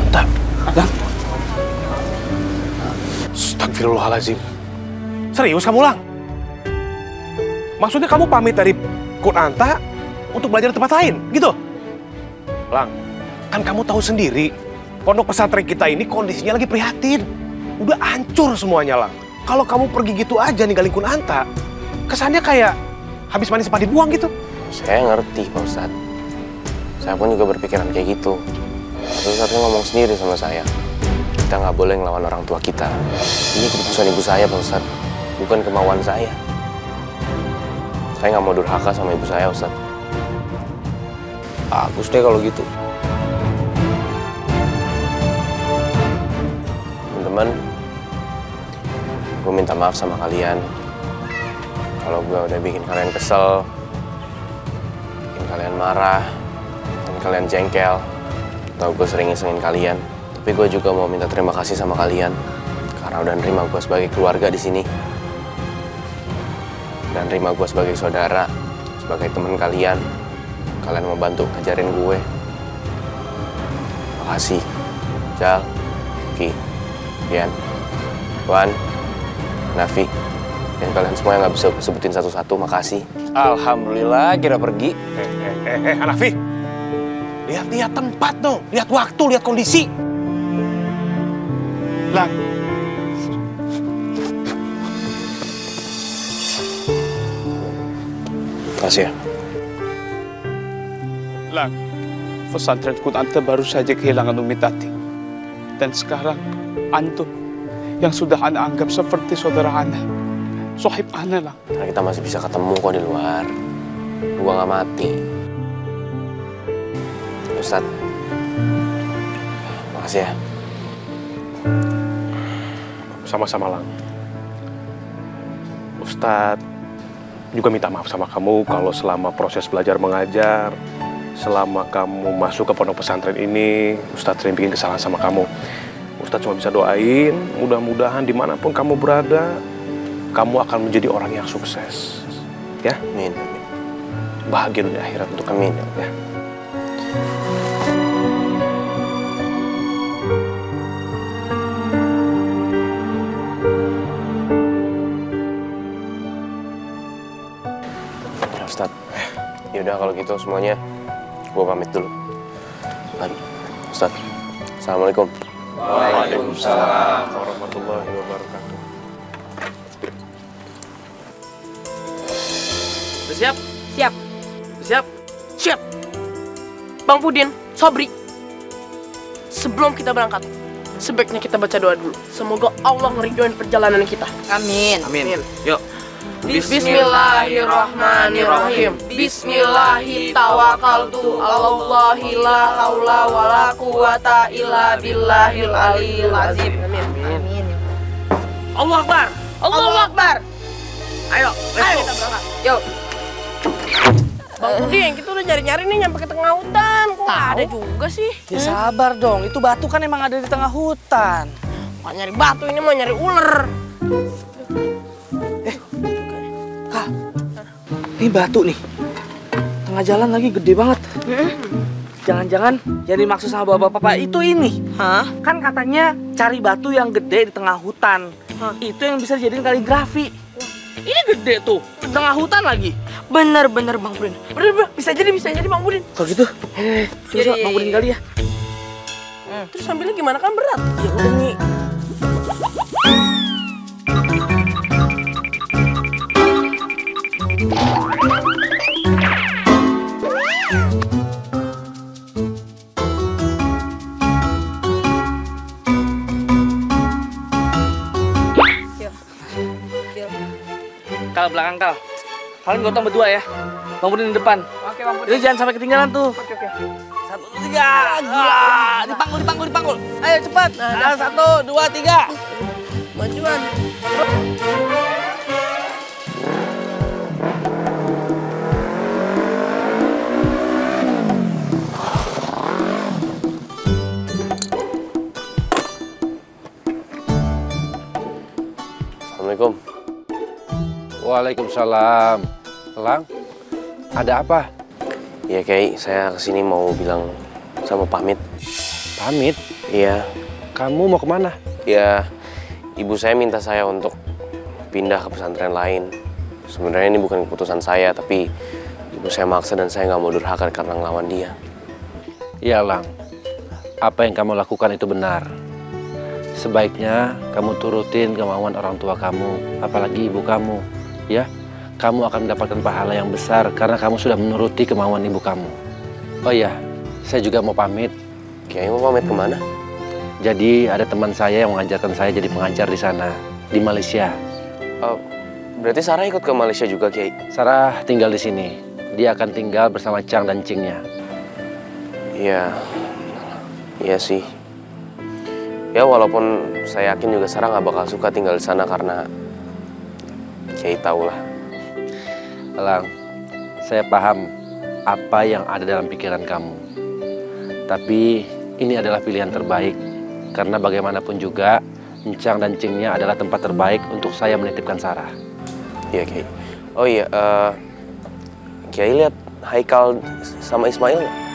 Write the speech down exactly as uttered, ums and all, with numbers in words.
Kunanta. Lang. Astagfirullahaladzim. Serius kamu, Lang? Maksudnya kamu pamit dari Kunanta untuk belajar di tempat lain, gitu? Lang, kan kamu tahu sendiri, pondok pesantren kita ini kondisinya lagi prihatin. Udah hancur semuanya, Lang. Kalau kamu pergi gitu aja ninggalin Kunanta, kesannya kayak habis mandi sempat dibuang gitu. Saya ngerti, Pak Ustadz. Saya pun juga berpikiran kayak gitu. Tapi Ustadznya ngomong sendiri sama saya. Kita nggak boleh ngelawan orang tua kita. Ini keputusan ibu saya, Pak Ustadz. Bukan kemauan saya. Saya nggak mau durhaka sama ibu saya, Ustadz. Bagus deh kalau gitu. Teman-teman, gue minta maaf sama kalian. Kalau gue udah bikin kalian kesel, bikin kalian marah, dan kalian jengkel, atau gue sering ngisengin kalian. Tapi gue juga mau minta terima kasih sama kalian karena udah nerima gue sebagai keluarga di sini, dan nerima gue sebagai saudara, sebagai teman kalian. Kalian mau bantu ngajarin gue. Makasih, Jal, Ki, Dian, Wan, Nafi, dan kalian semua yang nggak bisa sebutin satu-satu, makasih. Alhamdulillah kira pergi. Eh, eh, eh, eh, Hanafi. Lihat-lihat tempat dong, lihat waktu, lihat kondisi. Lang. Makasih ya. Lang, pesantren Kunanta baru saja kehilangan Umi Tati. Dan sekarang, antum yang sudah ana anggap seperti saudara ana, sohib ana, Lang. Karena kita masih bisa ketemu kok di luar. Gua nggak mati. Ustadz, makasih ya. Sama-sama, Lang. Ustadz juga minta maaf sama kamu kalau selama proses belajar mengajar, selama kamu masuk ke pondok pesantren ini, Ustadz sering bikin kesalahan sama kamu. Ustadz cuma bisa doain, mudah-mudahan dimanapun kamu berada, kamu akan menjadi orang yang sukses. Ya? Amin. Bahagia dunia akhirat untuk kami. Ya. Ya, Ustadz. Yaudah kalau gitu semuanya, gue pamit dulu. Baik, Ustadz. Assalamualaikum. Waalaikumsalam warahmatullahi wabarakatuh. Udah siap? Siap. Udah siap? Siap. Bang Pudin, Sobri. Sebelum kita berangkat, sebaiknya kita baca doa dulu. Semoga Allah ngeridoin perjalanan kita. Amin. Amin. Yuk. Bismillahirrahmanirrahim. Bismillahi tawakkaltu alallahi la haula wala quwata illa billahil aliyil azim. Amin. Amin. Allahu Akbar. Allahu Akbar. Ayo, ayo kita berangkat. Yuk. Bang Pudin, kita udah nyari-nyari nih nyampe ke tengah hutan. Kok nggak ada juga sih? Ya sabar dong, itu batu kan emang ada di tengah hutan. Mau nyari batu, ini mau nyari ular. Kak, ini batu nih. Tengah jalan lagi gede banget. Jangan-jangan yang dimaksud sama bapak-bapak itu ini. Hah? Kan katanya cari batu yang gede di tengah hutan. Itu yang bisa dijadiin kaligrafi. Ini gede tuh, di tengah hutan lagi. Bener-bener Bang Pudin. Bener, bener. Bisa jadi, bisa jadi Bang Pudin. Kalau gitu, eh, coba Iya, coba iya, Bang Pudin iya. kali ya. Terus ambilnya gimana, kan berat? Ya udah nih. Kal, belakang Kal. Kalian gotong berdua ya. Bang Pudin di depan. Oke, Bang Pudin. Jadi jangan sampai ketinggalan tuh. Oke, oke. Satu, dua, tiga. Ah, dipanggul, dipanggul, dipanggul. Ayo cepat. Nah, satu, dua, tiga. Majuan. Assalamualaikum. Waalaikumsalam. Lang, ada apa? Ya Kiai, saya kesini mau bilang, saya mau pamit. Pamit? Iya. Kamu mau kemana? Ya, ibu saya minta saya untuk pindah ke pesantren lain. Sebenarnya ini bukan keputusan saya, tapi ibu saya maksa dan saya nggak mau durhaka karena ngelawan dia. Iya, Lang. Apa yang kamu lakukan itu benar. Sebaiknya kamu turutin kemauan orang tua kamu, apalagi ibu kamu. Ya, kamu akan mendapatkan pahala yang besar karena kamu sudah menuruti kemauan ibu kamu. Oh iya, saya juga mau pamit. Kiai mau pamit kemana? Jadi ada teman saya yang mengajarkan saya jadi pengajar di sana, di Malaysia. Uh, berarti Sarah ikut ke Malaysia juga, Kiai? Sarah tinggal di sini. Dia akan tinggal bersama Chang dan Cingnya. Iya, iya sih. Ya walaupun saya yakin juga Sarah nggak bakal suka tinggal di sana karena Kiai tahu lah. Lang, saya paham apa yang ada dalam pikiran kamu. Tapi ini adalah pilihan terbaik. Karena bagaimanapun juga, Encang dan Cingnya adalah tempat terbaik untuk saya menitipkan Sarah. Iya, Kiai. Oh iya, uh, Kiai lihat Haikal sama Ismail nggak?